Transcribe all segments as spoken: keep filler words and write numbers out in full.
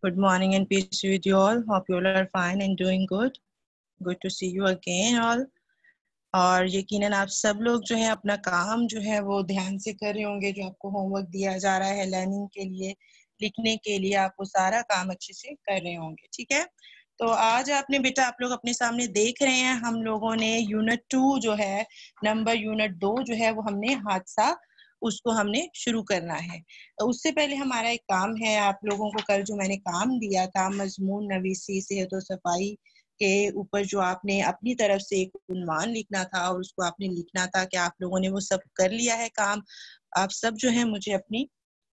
Good morning and peace with you all. Hope you all are fine and doing good. Good to see you again all. اور یقیناً آپ سب لوگ جو ہے اپنا کام جو ہے وہ دھیان سے کر رہے ہوں گے. جو آپ کو ہوم ورک دیا جا رہا ہے لرننگ کے لیے, لکھنے کے لیے, آپ وہ سارا کام اچھے سے کر رہے ہوں گے. ٹھیک ہے, تو آج آپ نے بیٹا آپ لوگ اپنے سامنے دیکھ رہے ہیں, ہم لوگوں نے یونٹ ٹو جو ہے نمبر یونٹ دو جو ہے وہ ہم نے حادثہ اس کو ہم نے شروع کرنا ہے. اس سے پہلے ہمارا ایک کام ہے, آپ لوگوں کو کل جو میں نے کام دیا تھا مضمون نویسی صحت و صفائی کے اوپر, جو آپ نے اپنی طرف سے ایک عنوان لکھنا تھا اور اس کو آپ نے لکھنا تھا کہ آپ لوگوں نے وہ سب کر لیا ہے کام. آپ سب جو ہے مجھے اپنی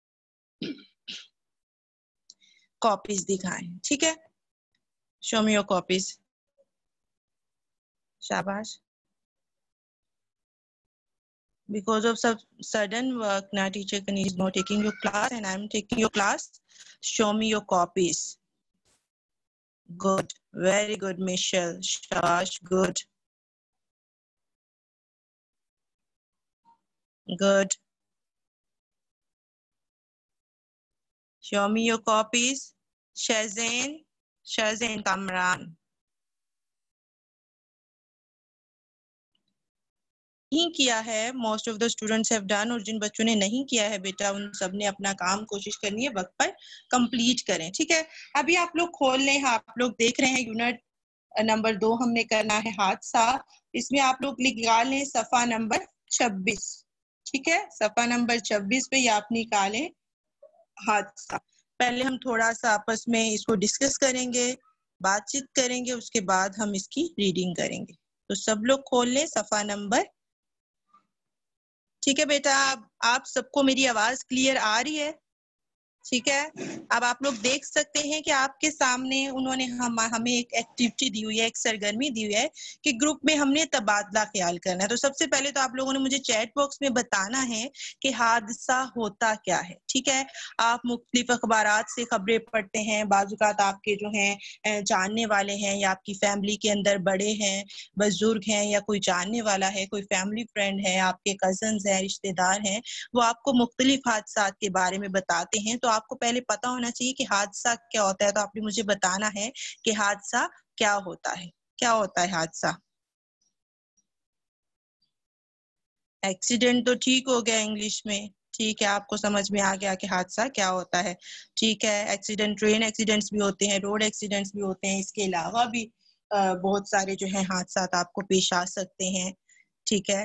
کاپیز دکھائیں. ٹھیک ہے, شو می یور کاپیز. شاباش. Because of some sudden work, now teacher Kani is not taking your class and I am taking your class. Show me your copies. Good. Very good, Michelle. Shabash. Good. Good. Show me your copies. Shazain. Shazain Kamran. نہیں کیا ہے, most of the students have done, اور جن بچوں نے نہیں کیا ہے بیٹا ان سب نے اپنا کام کوشش کرنی ہے وقت پر کمپلیٹ کریں. ٹھیک ہے, ابھی آپ لوگ کھول لیں. آپ لوگ دیکھ رہے ہیں یونٹ نمبر دو ہم نے کرنا ہے حادثہ. اس میں آپ لوگ نکال لیں صفحہ نمبر چھبیس. ٹھیک ہے, صفحہ نمبر چھبیس پہ یہ آپ نکالیں حادثہ. پہلے ہم تھوڑا سا آپس میں اس کو ڈسکس کریں گے, بات چیت کریں گے, اس کے بعد ہم اس کی ریڈنگ کریں گے. تو سب لوگ کھول لیں صفحہ نمبر. ٹھیک ہے بیٹا, آپ سب کو میری آواز کلیئر آ رہی ہے؟ ٹھیک ہے, اب آپ لوگ دیکھ سکتے ہیں کہ آپ کے سامنے انہوں نے ہم ہمیں ایک ایکٹیویٹی دی ہوئی ہے, ایک سرگرمی دی ہوئی ہے کہ گروپ میں ہم نے تبادلہ خیال کرنا ہے. تو سب سے پہلے تو آپ لوگوں نے مجھے چیٹ باکس میں بتانا ہے کہ حادثہ ہوتا کیا ہے. ٹھیک ہے, آپ مختلف اخبارات سے خبریں پڑھتے ہیں, بعض اوقات آپ کے جو ہیں جاننے والے ہیں یا آپ کی فیملی کے اندر بڑے ہیں, بزرگ ہیں, یا کوئی جاننے والا ہے, کوئی فیملی فرینڈ ہے, آپ کے کزنز ہیں, رشتہ دار ہیں, وہ آپ کو مختلف حادثات کے بارے میں بتاتے ہیں. تو آپ کو پہلے پتا ہونا چاہیے کہ حادثہ کیا ہوتا ہے. تو آپ نے مجھے بتانا ہے کہ حادثہ کیا ہوتا ہے. کیا ہوتا ہے حادثہ؟ ایکسیڈنٹ تو ٹھیک ہو گیا انگلش میں. ٹھیک ہے, آپ کو سمجھ میں آ گیا کہ حادثہ کیا ہوتا ہے. ٹھیک ہے, ایکسیڈنٹ, ٹرین ایکسیڈنٹس بھی ہوتے ہیں, روڈ ایکسیڈنٹس بھی ہوتے ہیں, اس کے علاوہ بھی بہت سارے جو ہیں حادثات آپ کو پیش آ سکتے ہیں. ٹھیک ہے,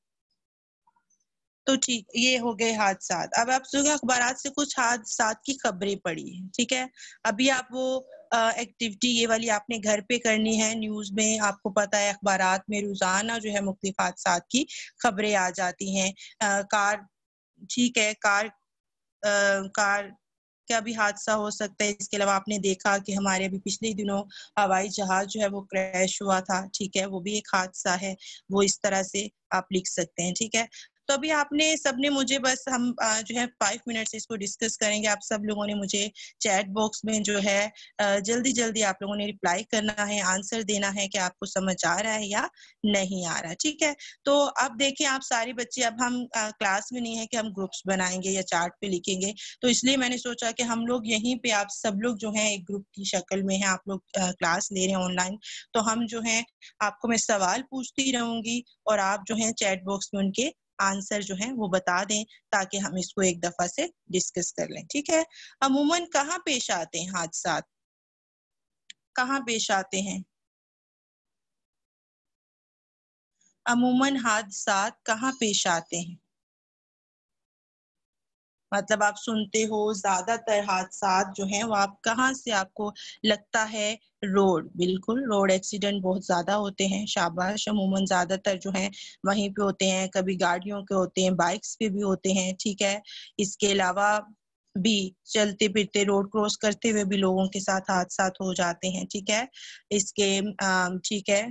تو ٹھیک, یہ ہو گئے حادثات. اب آپ سنیں اخبارات سے کچھ حادثات کی خبریں پڑھی ہیں. ٹھیک ہے, ابھی آپ وہ ایکٹیویٹی یہ والی آپ نے گھر پہ کرنی ہے. نیوز میں آپ کو پتا ہے اخبارات میں روزانہ جو ہے مختلف حادثات کی خبریں آ جاتی ہیں. کار ٹھیک ہے, کار کار کا بھی حادثہ ہو سکتا ہے. اس کے علاوہ آپ نے دیکھا کہ ہمارے ابھی پچھلے دنوں ہوائی جہاز جو ہے وہ کریش ہوا تھا. ٹھیک ہے, وہ بھی ایک حادثہ ہے. وہ اس طرح سے آپ لکھ سکتے ہیں. ٹھیک ہے, تو ابھی آپ نے سب نے مجھے بس ہم جو ہے فائیو منٹس اس کو ڈسکس کریں گے. آپ سب لوگوں نے مجھے چیٹ باکس میں جو ہے جلدی جلدی آپ لوگوں نے رپلائی کرنا ہے, آنسر دینا ہے کہ آپ کو سمجھ آ رہا ہے یا نہیں آ رہا ہے. ٹھیک ہے, تو اب دیکھیں آپ سارے بچے, اب ہم کلاس میں نہیں ہے کہ ہم گروپس بنائیں گے یا چارٹ پہ لکھیں گے. تو اس لیے میں نے سوچا کہ ہم لوگ یہیں پہ آپ سب لوگ جو ہیں ایک گروپ کی شکل میں ہیں, آپ لوگ کلاس لے رہے ہیں آن لائن, تو ہم جو ہیں آپ کو میں سوال پوچھتی رہوں گی اور آپ جو ہیں چیٹ باکس میں ان کے آنسر جو ہیں وہ بتا دیں تاکہ ہم اس کو ایک دفعہ سے ڈسکس کر لیں. ٹھیک ہے, عموماً کہاں پیش آتے ہیں حادثات؟ کہاں پیش آتے ہیں عموماً حادثات کہاں پیش آتے ہیں؟ مطلب آپ سنتے ہو زیادہ تر حادثات جو ہیں وہ آپ کہاں سے آپ کو لگتا ہے؟ روڈ. بالکل, روڈ ایکسیڈنٹ بہت زیادہ ہوتے ہیں. شاباش, عموماً زیادہ تر جو ہیں وہیں پہ ہوتے ہیں. کبھی گاڑیوں کے ہوتے ہیں, بائکس پہ بھی ہوتے ہیں. ٹھیک ہے, اس کے علاوہ بھی چلتے پھرتے روڈ کراس کرتے ہوئے بھی لوگوں کے ساتھ حادثات ہو جاتے ہیں. ٹھیک ہے, اس کے ٹھیک ہے,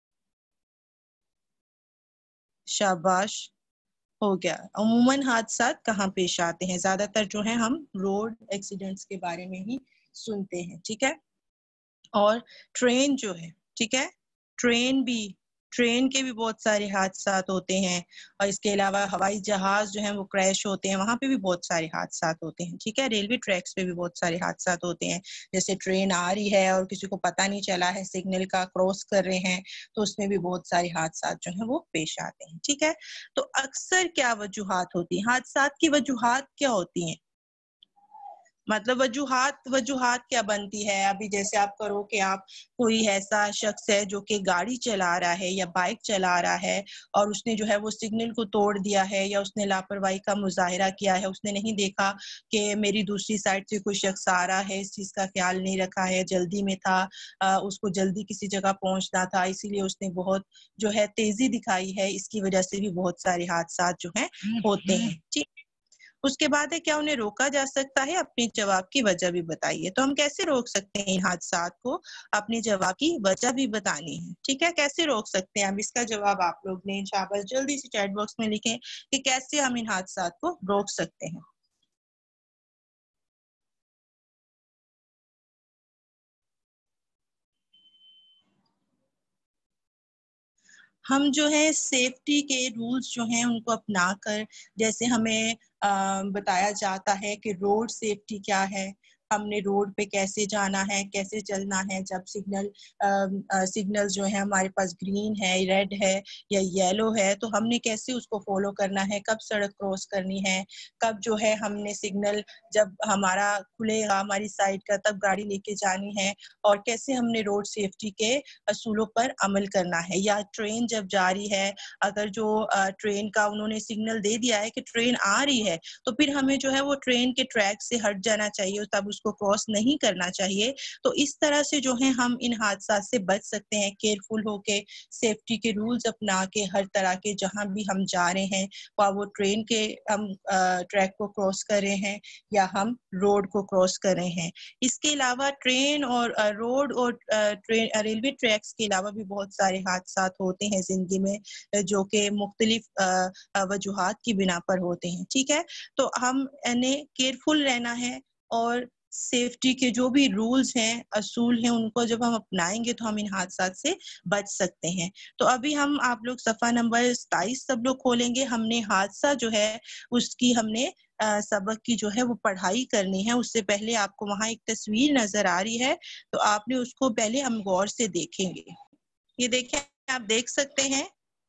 شاباش, ہو گیا. عموماً حادثات کہاں پیش آتے ہیں؟ زیادہ تر جو ہیں ہم روڈ ایکسیڈنٹس کے بارے میں ہی سنتے ہیں. ٹھیک ہے, اور ٹرین جو ہے, ٹھیک ہے, ٹرین بھی ट्रेन के भी बहुत सारे हादसात होते हैं और इसके अलावा हवाई जहाज जो हैं वो क्रैश होते हैं, वहाँ पे भी बहुत सारे हादसात होते हैं, ठीक है। रेलवे ट्रैक्स पे भी बहुत सारे हादसात होते हैं, जैसे ट्रेन आ रही है और किसी को पता नहीं चला है, सिग्नल का क्रॉस कर रहे हैं, तो उसमें भी बहुत सारे हादसात जो हैं वो पेश आते हैं, ठीक है। तो अक्सर क्या वजूहात होती हैं, हादसात की वजूहात क्या होती हैं, मतलब वजूहात वजूहात क्या बनती है। अभी जैसे आप करो कि आप कोई ऐसा शख्स है जो कि गाड़ी चला रहा है या बाइक चला रहा है और उसने जो है वो सिग्नल को तोड़ दिया है या उसने लापरवाही का मुजाहिरा किया है, उसने नहीं देखा कि मेरी दूसरी साइड से कोई शख्स आ रहा है, इस चीज़ का ख्याल नहीं रखा है, जल्दी में था, आ, उसको जल्दी किसी जगह पहुंचना था, इसीलिए उसने बहुत जो है तेजी दिखाई है, इसकी वजह से भी बहुत सारे हादसात जो हैं होते हैं, ठीक। उसके बाद है क्या उन्हें रोका जा सकता है, अपने जवाब की वजह भी बताइए। तो हम कैसे रोक सकते हैं इन हादसात को, अपने जवाब की वजह भी बतानी है, ठीक है। कैसे रोक सकते हैं, अब इसका जवाब आप लोग ने शाबाश जल्दी से चैट बॉक्स में लिखें कि कैसे हम इन हादसात को रोक सकते हैं। हम जो है सेफ्टी के रूल्स जो हैं उनको अपना कर, जैसे हमें आ, बताया जाता है कि रोड सेफ्टी क्या है, हमने रोड पे कैसे जाना है, कैसे चलना है, जब सिग्नल सिग्नल जो है हमारे पास ग्रीन है, रेड है या येलो है, तो हमने कैसे उसको फॉलो करना है, कब सड़क क्रॉस करनी है, कब जो है हमने सिग्नल जब हमारा खुलेगा हमारी साइड का तब गाड़ी लेके जानी है, और कैसे हमने रोड सेफ्टी के असूलों पर अमल करना है। या ट्रेन जब जा रही है, अगर जो ट्रेन का उन्होंने सिग्नल दे दिया है कि ट्रेन आ रही है, तो फिर हमें जो है वो ट्रेन के ट्रैक से हट जाना चाहिए, तब उसको क्रॉस नहीं करना चाहिए। तो इस तरह से जो है हम इन हादसा से बच सकते हैं, केयरफुल होके सेफ्टी के रूल्स अपना के हर तरह के, जहां भी हम जा रहे हैं वहाँ वो ट्रेन के हम ट्रैक को क्रॉस कर रहे हैं या हम रोड को क्रॉस कर रहे हैं। इसके अलावा ट्रेन और रोड और ट्रेन रेलवे ट्रैक्स के अलावा भी बहुत सारे हादसात होते हैं जिंदगी में, जो कि मुख्तलिफ वजूहात की बिना पर होते हैं, ठीक है। तो हम इन्हें केयरफुल रहना है और सेफ्टी के जो भी रूल्स हैं, असूल हैं, उनको जब हम अपनाएंगे तो हम इन हादसात से बच सकते हैं। तो अभी हम आप लोग सफ़ा नंबर सताईस सब लोग खोलेंगे। हमने हादसा जो है उसकी हमने आ, सबक की जो है वो पढ़ाई करनी है। उससे पहले आपको वहाँ एक तस्वीर नजर आ रही है, तो आपने उसको पहले हम गौर से देखेंगे। ये देखें, आप देख सकते हैं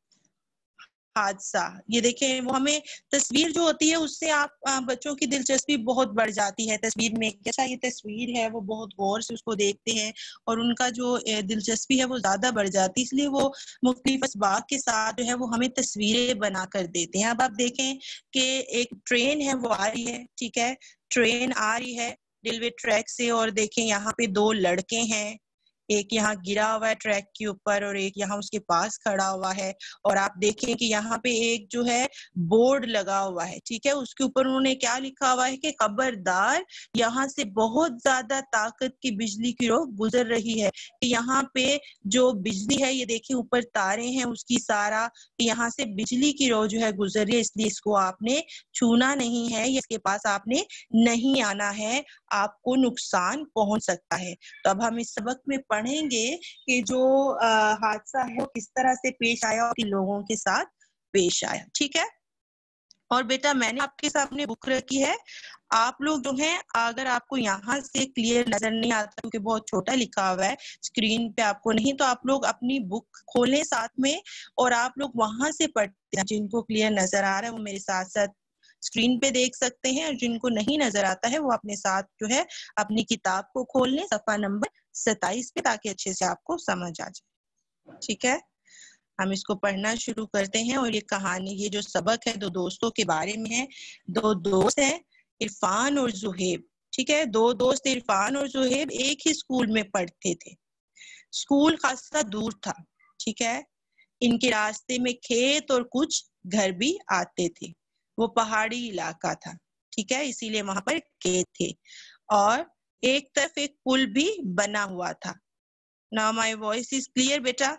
हादसा, ये देखें, वो हमें तस्वीर जो होती है उससे आप आ, बच्चों की दिलचस्पी बहुत बढ़ जाती है तस्वीर में, कैसा ये तस्वीर है, वो बहुत गौर से उसको देखते हैं और उनका जो दिलचस्पी है वो ज्यादा बढ़ जाती है, इसलिए वो मुख्तलिफ असबाब के साथ जो है वो हमें तस्वीरें बना कर देते हैं। अब आप देखें कि एक ट्रेन है वो आ रही है, ठीक है, ट्रेन आ रही है रेलवे ट्रैक से, और देखें यहाँ पे दो लड़के हैं, एक यहाँ गिरा हुआ है ट्रैक के ऊपर और एक यहाँ उसके पास खड़ा हुआ है। और आप देखें कि यहाँ पे एक जो है बोर्ड लगा हुआ है, ठीक है, उसके ऊपर उन्होंने क्या लिखा हुआ है कि खबरदार, यहाँ से बहुत ज्यादा ताकत की बिजली की रो गुजर रही है। यहाँ पे जो बिजली है, ये देखिए ऊपर तारे हैं उसकी सारा, यहाँ से बिजली की रो जो है गुजर रही है, इसलिए इसको आपने छूना नहीं है, इसके पास आपने नहीं आना है, आपको नुकसान पहुंच सकता है। तो अब हम इस सबक में पढ़ेंगे कि जो हादसा है वो किस तरह से पेश आया और किन लोगों के साथ पेश आया, ठीक है। और बेटा मैंने आपके सामने बुक रखी है, आप लोग जो हैं, अगर आपको यहाँ से क्लियर नजर नहीं आता क्योंकि बहुत छोटा लिखा हुआ है स्क्रीन पे आपको नहीं, तो आप लोग अपनी बुक खोलें साथ में और आप लोग वहां से पढ़ते हैं। जिनको क्लियर नजर आ रहा है वो मेरे साथ साथ स्क्रीन पे देख सकते हैं, और जिनको नहीं नजर आता है वो अपने साथ जो है अपनी किताब को खोल लें सफा नंबर सताईस पे, ताकि अच्छे से आपको समझ आ जाए, ठीक है। हम इसको पढ़ना शुरू करते हैं। और ये कहानी, ये जो सबक है, दो दोस्तों के बारे में है। दो दोस्त हैं, इरफान और जुहेब, ठीक है। दो दोस्त इरफान और जुहेब एक ही स्कूल में पढ़ते थे। स्कूल खासा दूर था, ठीक है। इनके रास्ते में खेत और कुछ घर भी आते थे। वो पहाड़ी इलाका था, ठीक है, इसीलिए वहां पर खेत थे और एक तरफ एक पुल भी बना हुआ था। Now my voice is clear बेटा।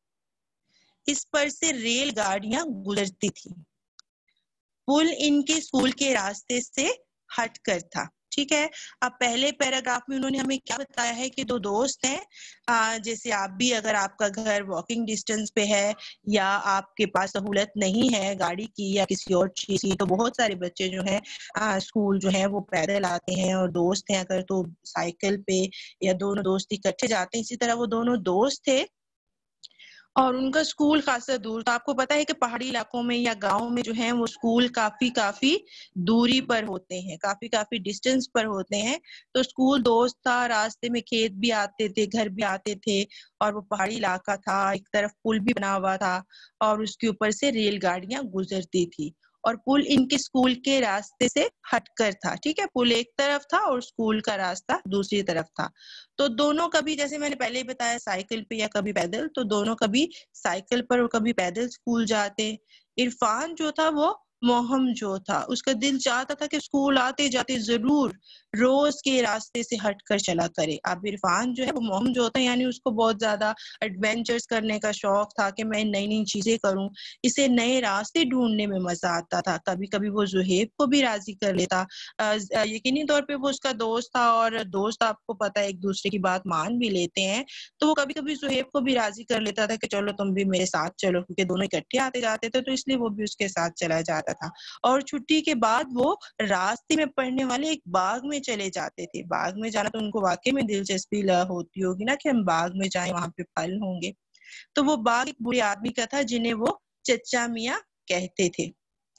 इस पर से रेलगाड़ियां गुजरती थी। पुल इनके स्कूल के रास्ते से हटकर था। ٹھیک ہے. اب پہلے پیراگراف میں انہوں نے ہمیں کیا بتایا ہے کہ دو دوست ہیں, آ, جیسے آپ بھی اگر آپ کا گھر واکنگ ڈسٹینس پہ ہے یا آپ کے پاس سہولت نہیں ہے گاڑی کی یا کسی اور چیز کی, تو بہت سارے بچے جو ہیں اسکول جو ہے وہ پیدل آتے ہیں, اور دوست ہیں اگر تو سائیکل پہ, یا دونوں دوست اکٹھے جاتے ہیں. اسی طرح وہ دونوں دوست تھے اور ان کا اسکول خاصا دور تھا. آپ کو پتا ہے کہ پہاڑی علاقوں میں یا گاؤں میں جو ہے وہ اسکول کافی کافی دوری پر ہوتے ہیں, کافی کافی ڈسٹینس پر ہوتے ہیں. تو اسکول دوست تھا, راستے میں کھیت بھی آتے تھے, گھر بھی آتے تھے, اور وہ پہاڑی علاقہ تھا, ایک طرف پل بھی بنا ہوا تھا اور اس کے اوپر سے ریل گاڑیاں گزرتی تھی, اور پل ان کے اسکول کے راستے سے ہٹ کر تھا. ٹھیک ہے, پل ایک طرف تھا اور اسکول کا راستہ دوسری طرف تھا. تو دونوں کبھی, جیسے میں نے پہلے ہی بتایا, سائیکل پہ یا کبھی پیدل, تو دونوں کبھی سائیکل پر اور کبھی پیدل اسکول جاتے. عرفان جو تھا وہ موہم جو تھا, اس کا دل چاہتا تھا کہ اسکول آتے جاتے ضرور روز کے راستے سے ہٹ کر چلا کرے. اب عرفان جو ہے وہ موہم جو ہوتا ہے, یعنی اس کو بہت زیادہ ایڈونچرز کرنے کا شوق تھا کہ میں نئی نئی چیزیں کروں, اسے نئے راستے ڈھونڈنے میں مزہ آتا تھا. کبھی کبھی وہ زہیب کو بھی راضی کر لیتا, یقینی طور پہ وہ اس کا دوست تھا, اور دوست آپ کو پتا ہے ایک دوسرے کی بات مان بھی لیتے ہیں, تو وہ کبھی کبھی زہیب کو بھی راضی کر لیتا تھا کہ چلو تم بھی میرے ساتھ چلو, کیونکہ دونوں اکٹھے آتے جاتے تھے, تو اس لیے وہ بھی اس کے ساتھ چلا جاتا تھا. اور چھٹی کے بعد وہ راستے میں پڑنے والے ایک باغ میں چلے جاتے تھے. باغ میں جانا تو ان کو واقعی میں دلچسپی ہوتی ہوگی نا, کہ ہم باغ میں جائیں, وہاں پہ پھل ہوں گے. تو وہ باغ ایک بوڑھے آدمی کا تھا جنہیں وہ چچا میاں کہتے تھے.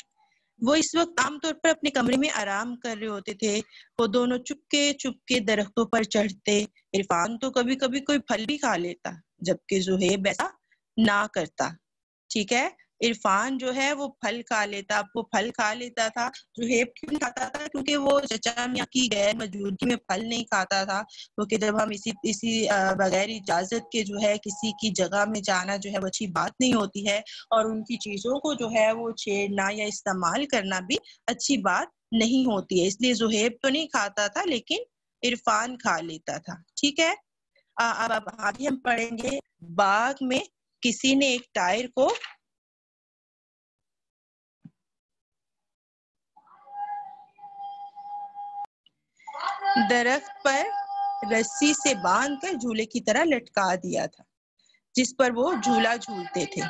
وہ اس وقت عام طور پر اپنے کمرے میں آرام کر رہے ہوتے تھے. وہ دونوں چپکے چپکے درختوں پر چڑھتے. عرفان تو کبھی کبھی کوئی پھل بھی کھا لیتا, جبکہ زہیب ایسا نہ کرتا. ٹھیک ہے, عرفان جو ہے وہ پھل کھا لیتا, وہ پھل کھا لیتا تھا. زہیب کیوں نہیں کھاتا تھا؟ کیونکہ وہ چچا میاں کی غیر موجودگی میں پھل نہیں کھاتا تھا. کیونکہ جب ہم اسی اسی بغیر اجازت کے جو ہے کسی کی جگہ میں جانا جو ہے وہ اچھی بات نہیں ہوتی ہے, اور ان کی چیزوں کو جو ہے وہ چھیڑنا یا استعمال کرنا بھی اچھی بات نہیں ہوتی ہے. اس لیے زہیب تو نہیں کھاتا تھا, لیکن عرفان کھا لیتا تھا. ٹھیک ہے, اب اب آگے ہم پڑھیں گے. باغ میں کسی نے ایک ٹائر کو درخت پر رسی سے باندھ کر جھولے کی طرح لٹکا دیا تھا, جس پر وہ جھولا جھولتے تھے.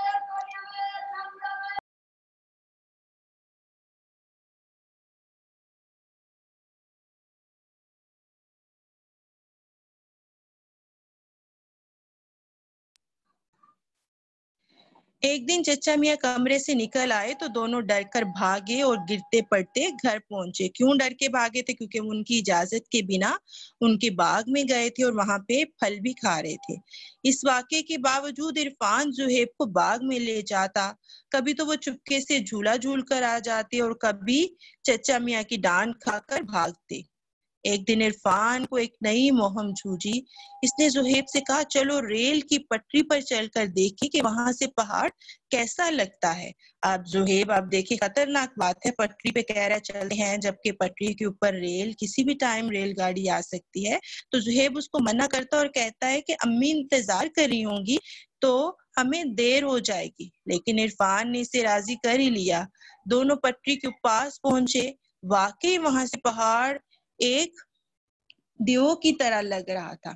ایک دن چچا میاں کمرے سے نکل آئے تو دونوں ڈر کر بھاگے اور گرتے پڑتے گھر پہنچے. کیوں ڈر کے بھاگے تھے؟ کیونکہ ان کی اجازت کے بنا ان کے باغ میں گئے تھے اور وہاں پہ پھل بھی کھا رہے تھے. اس واقعے کے باوجود عرفان زہیب کو باغ میں لے جاتا. کبھی تو وہ چپکے سے جھولا جھول کر آ جاتے اور کبھی چچا میاں کی ڈانٹ کھا کر بھاگتے. ایک دن عرفان کو ایک نئی مہم سوجی. اس نے زہیب سے کہا, چلو ریل کی پٹری پر چل کر دیکھیں کہ وہاں سے پہاڑ کیسا لگتا ہے. اب زہیب, آپ دیکھیں خطرناک بات ہے, پٹری پہ کہہ رہے چلتے ہیں, جبکہ پٹری کے اوپر ریل کسی بھی ٹائم ریل گاڑی آ سکتی ہے. تو زہیب اس کو منع کرتا اور کہتا ہے کہ امی انتظار کر رہی ہوں گی تو ہمیں دیر ہو جائے گی. لیکن عرفان نے اسے راضی کر ہی لیا. دونوں پٹری کے پاس پہنچے. واقعی وہاں سے پہاڑ ایک دیو کی طرح لگ رہا تھا,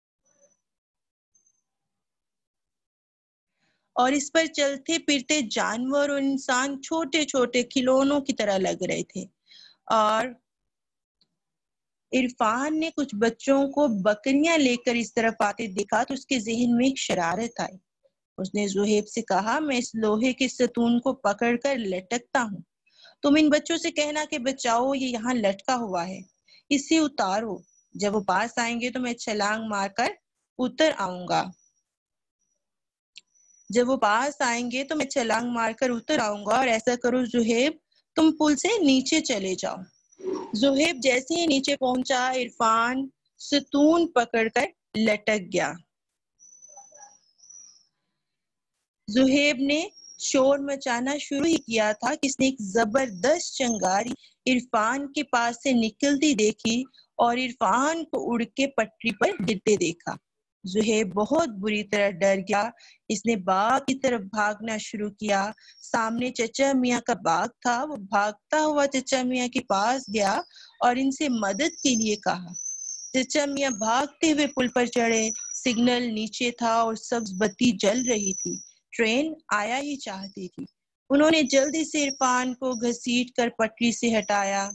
اور اس پر چلتے پھرتے جانور اور انسان چھوٹے چھوٹے کھلونوں کی طرح لگ رہے تھے. اور عرفان نے کچھ بچوں کو بکریاں لے کر اس طرف آتے دیکھا تو اس کے ذہن میں ایک شرارت آئی. اس نے زہیب سے کہا, میں اس لوہے کے ستون کو پکڑ کر لٹکتا ہوں, تم ان بچوں سے کہنا کہ بچاؤ, یہ یہاں لٹکا ہوا ہے, اسے اتارو. جب وہ پاس آئیں گے تو میں چھلانگ مار کر اتر آؤں گا. جب وہ پاس آئیں گے تو میں چھلانگ مار کر اتر آؤں گا اور ایسا کرو زہیب, تم پل سے نیچے چلے جاؤ. زہیب جیسے ہی نیچے پہنچا, عرفان ستون پکڑ کر لٹک گیا. زہیب نے شور مچانا شروع ہی کیا تھا کہ اس نے ایک زبردست چنگاری عرفان کے پاس سے نکلتی دیکھی اور عرفان کو اڑ کے پٹری پر گرتے دیکھا. زہیب بہت بری طرح ڈر گیا. اس نے باغ کی طرف بھاگنا شروع کیا. سامنے چچا میاں کا باغ تھا. وہ بھاگتا ہوا چچا میاں کے پاس گیا اور ان سے مدد کے لیے کہا۔ چچا میاں بھاگتے ہوئے پل پر چڑھے، سگنل نیچے تھا اور سبز بتی جل رہی تھی، ٹرین آیا ہی چاہتی تھی۔ انہوں نے جلدی سے عرفان کو گھسیٹ کر پٹری سے ہٹایا۔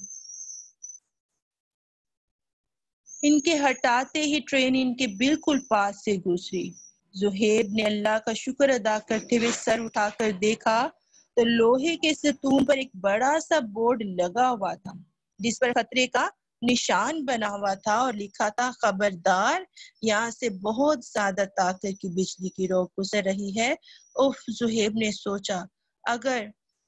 ان کے ہٹاتے ہی ٹرین ان کے بالکل پاس سے گزری۔ زہیب نے اللہ کا شکر ادا کرتے ہوئے سر اٹھا کر دیکھا تو لوہے کے ستون پر ایک بڑا سا بورڈ لگا ہوا تھا جس پر خطرے کا نشان بنا ہوا تھا اور لکھا تھا خبردار، یہاں سے بہت زیادہ طاقت کی بجلی کی رو گزر رہی ہے۔ اف، زہیب نے سوچا، اگر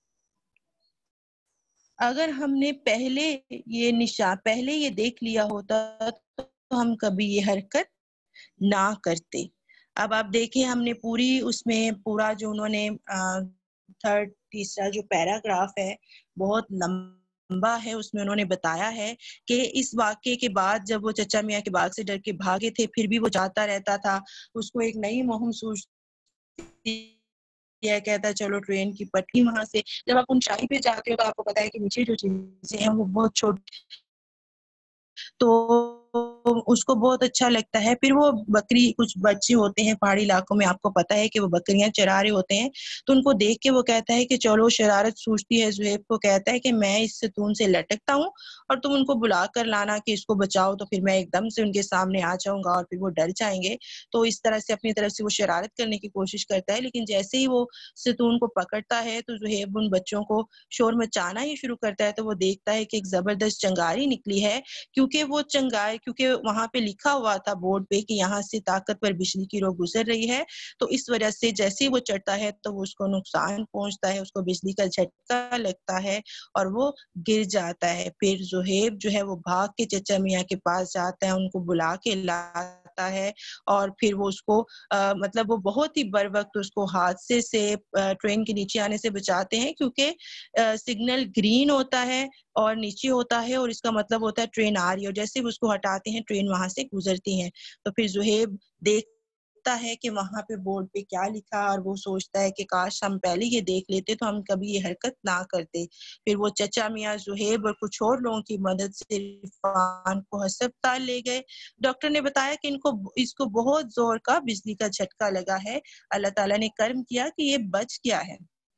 اگر ہم نے پہلے یہ نشان پہلے یہ دیکھ لیا ہوتا تو ہم کبھی یہ حرکت نہ کرتے۔ اب آپ دیکھیں، ہم نے پوری اس میں پورا جو انہوں نے تھرڈ تیسرا جو پیراگراف ہے بہت لمبا ہے، اس میں انہوں نے بتایا ہے کہ اس واقعے کے بعد جب وہ چچا میاں کے باغ سے ڈر کے بھاگے تھے پھر بھی وہ جاتا رہتا تھا، اس کو ایک نئی مہم سوچتی یہ کہتا ہے چلو ٹرین کی پٹری وہاں سے، جب آپ اونچائی پہ جاتے ہو تو آپ کو پتا ہے کہ نیچے جو چیزیں ہیں وہ بہت چھوٹی، تو اس کو بہت اچھا لگتا ہے۔ پھر وہ بکری، کچھ بچے ہوتے ہیں پہاڑی علاقوں میں، آپ کو پتا ہے کہ وہ بکریاں چرا رہے ہوتے ہیں، تو ان کو دیکھ کے وہ کہتا ہے کہ چلو، شرارت سوچتی ہے زہیب کو، کہتا ہے کہ میں اس ستون سے لٹکتا ہوں اور تم ان کو بلا کر لانا کہ اس کو بچاؤ، تو پھر میں ایک دم سے ان کے سامنے آ جاؤں گا اور پھر وہ ڈر جائیں گے۔ تو اس طرح سے اپنی طرف سے وہ شرارت کرنے کی کوشش کرتا ہے، لیکن جیسے ہی وہ ستون کو پکڑتا ہے تو زہیب ان بچوں کو شور مچانا ہی شروع کرتا ہے، تو وہ دیکھتا ہے کہ ایک زبردست چنگاری نکلی ہے، کیونکہ وہ چنگاری کیونکہ وہاں پہ لکھا ہوا تھا بورڈ پہ کہ یہاں سے طاقتور بجلی کی رو گزر رہی ہے، تو اس وجہ سے جیسے ہی وہ چڑھتا ہے تو وہ اس کو نقصان پہنچتا ہے، اس کو بجلی کا جھٹکا لگتا ہے اور وہ گر جاتا ہے۔ پھر زہیب جو ہے وہ بھاگ کے چچا میاں کے پاس جاتا ہے، ان کو بلا کے لاتا ہے اور پھر وہ اس کو مطلب وہ بہت ہی بر وقت اس کو حادثے سے، ٹرین کے نیچے آنے سے بچاتے ہیں، کیونکہ سگنل گرین ہوتا ہے اور نیچے ہوتا ہے اور اس کا مطلب ہوتا ہے ٹرین آ رہی ہے، اور جیسے وہ اس کو ہٹاتے ہیں ٹرین وہاں سے گزرتی ہے۔ تو پھر زہیب دیکھتا ہے کہ وہاں پہ بورڈ پہ کیا لکھا اور وہ سوچتا ہے کہ کاش ہم پہلے یہ دیکھ لیتے تو ہم کبھی یہ حرکت نہ کرتے۔ پھر وہ چچا میاں، زہیب اور کچھ اور لوگوں کی مدد سے عرفان کو ہسپتال لے گئے۔ ڈاکٹر نے بتایا کہ ان کو اس کو بہت زور کا بجلی کا جھٹکا لگا ہے، اللہ تعالیٰ نے کرم کیا کہ یہ بچ گیا ہے۔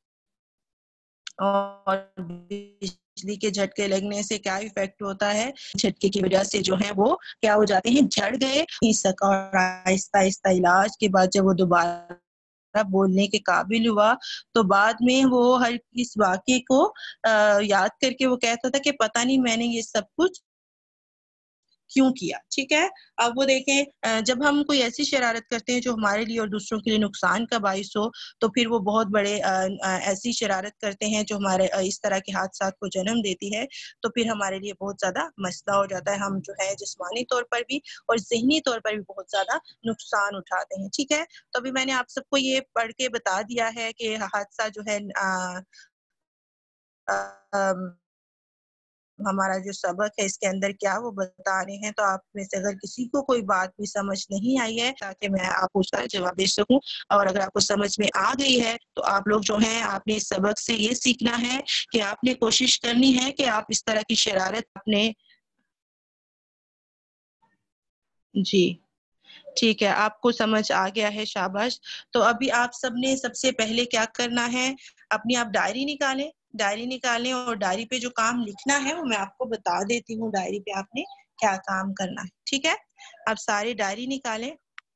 اور بجلی کے جھٹکے لگنے سے کیا ایفیکٹ ہوتا ہے، جھٹکے کی وجہ سے جو ہے وہ کیا ہو جاتے ہیں، جھڑ گئے نہیں سکا، اور آہستہ آہستہ علاج کے بعد جب وہ دوبارہ بولنے کے قابل ہوا تو بعد میں وہ ہر اس واقعے کو یاد کر کے وہ کہتا تھا کہ پتہ نہیں میں نے یہ سب کچھ کیوں کیا۔ ٹھیک ہے، اب وہ دیکھیں، جب ہم کوئی ایسی شرارت کرتے ہیں جو ہمارے لیے اور دوسروں کے لیے نقصان کا باعث ہو تو پھر وہ بہت بڑے ایسی شرارت کرتے ہیں جو ہمارے اس طرح کے حادثات کو جنم دیتی ہے، تو پھر ہمارے لیے بہت زیادہ مسئلہ ہو جاتا ہے، ہم جو ہے جسمانی طور پر بھی اور ذہنی طور پر بھی بہت زیادہ نقصان اٹھاتے ہیں۔ ٹھیک ہے، تو ابھی میں نے آپ سب کو یہ پڑھ کے بتا دیا ہے کہ حادثہ جو ہے آ, آ, ہمارا جو سبق ہے اس کے اندر کیا وہ بتا رہے ہیں، تو آپ میں سے اگر کسی کو کوئی بات بھی سمجھ نہیں آئی ہے تاکہ میں آپ کو اس کا جواب دے سکوں، اور اگر آپ کو سمجھ میں آ گئی ہے تو آپ لوگ جو ہیں آپ نے اس سبق سے یہ سیکھنا ہے کہ آپ نے کوشش کرنی ہے کہ آپ اس طرح کی شرارت اپنے جی ٹھیک ہے، آپ کو سمجھ آ گیا ہے، شاباش۔ تو ابھی آپ سب نے سب سے پہلے کیا کرنا ہے، اپنی آپ ڈائری نکالیں ڈائری نکالیں اور ڈائری پہ جو کام لکھنا ہے وہ میں آپ کو بتا دیتی ہوں، ڈائری پہ آپ نے کیا کام کرنا ہے۔ ٹھیک ہے، آپ ساری ڈائری نکالیں۔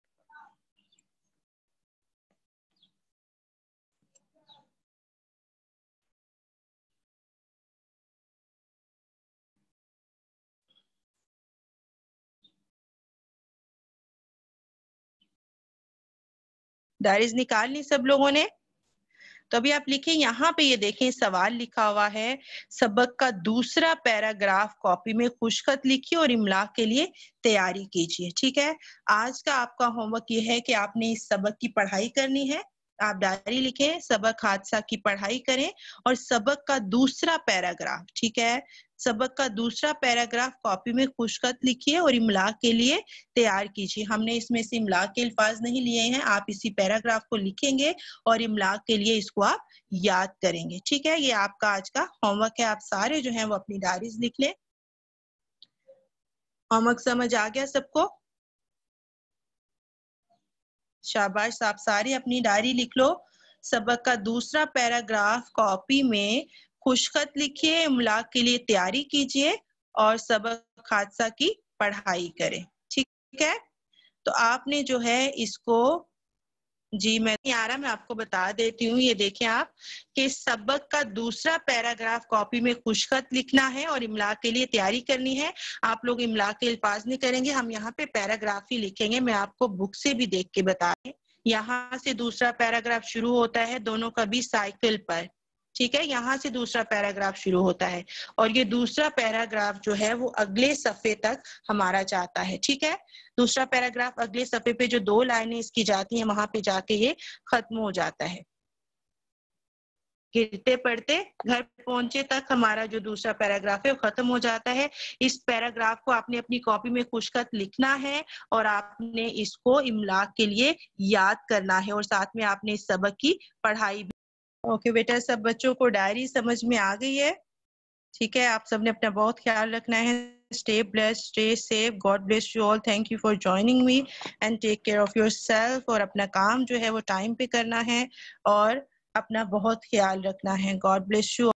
ڈائریز نکال لی سب لوگوں نے؟ تو ابھی آپ لکھیں، یہاں پہ یہ دیکھیں سوال لکھا ہوا ہے، سبق کا دوسرا پیراگراف کاپی میں خوشخط لکھیے اور املا کے لیے تیاری کیجیے۔ ٹھیک ہے، آج کا آپ کا ہوم ورک یہ ہے کہ آپ نے اس سبق کی پڑھائی کرنی ہے، آپ ڈائری لکھیں، سبق حادثہ کی پڑھائی کریں اور سبق کا دوسرا پیراگراف، ٹھیک ہے، سبق کا دوسرا پیراگراف کاپی میں خوشخط لکھیے اور املا کے لیے تیار کیجیے۔ ہم نے اس میں سے املا کے الفاظ نہیں لیے ہیں، آپ اسی پیراگراف کو لکھیں گے اور املا کے لیے اس کو آپ یاد کریں گے۔ ٹھیک ہے، یہ آپ کا آج کا ہوم ورک ہے، آپ سارے جو ہیں وہ اپنی ڈائریز لکھ لیں۔ होमवर्क समझ आ गया सबको? शाबाश, आप सारे अपनी डायरी लिख लो। सबक का दूसरा पैराग्राफ कॉपी में खुशखत लिखिए, इमला के लिए तैयारी कीजिए और सबक हादसा की पढ़ाई करें। ठीक है, तो आपने जो है इसको, जी मैं यारा मैं आपको बता देती हूँ। ये देखें आप कि सबक का दूसरा पैराग्राफ कॉपी में खुशखत लिखना है और इमला के लिए तैयारी करनी है। आप लोग इमला के अल्फाज नहीं करेंगे, हम यहाँ पे पैराग्राफ ही लिखेंगे। मैं आपको बुक से भी देख के बता रही हूँ। यहाँ से दूसरा पैराग्राफ शुरू होता है, दोनों कभी साइकिल पर। ठीक है, यहाँ से दूसरा पैराग्राफ शुरू होता है और ये दूसरा पैराग्राफ जो है वो अगले सफे तक हमारा जाता है। ठीक है, दूसरा पैराग्राफ अगले सफे पे जो दो लाइनें इसकी जाती हैं वहां पे जाके ये खत्म हो जाता है। गिरते पड़ते घर पहुंचे तक हमारा जो दूसरा पैराग्राफ है वो खत्म हो जाता है। इस पैराग्राफ को आपने अपनी कॉपी में खुशखत लिखना है और आपने इसको इमला के लिए याद करना है और साथ में आपने इस सबक की पढ़ाई भी। ओके बेटा, सब बच्चों को डायरी समझ में आ गई है? ठीक है, आप सबने अपना बहुत ख्याल रखना है। Stay blessed, stay safe. God bless you all. Thank you for joining me and take care of yourself. और अपना काम जो है वो टाइम पे करना है और अपना बहुत ख्याल रखना है। God bless you.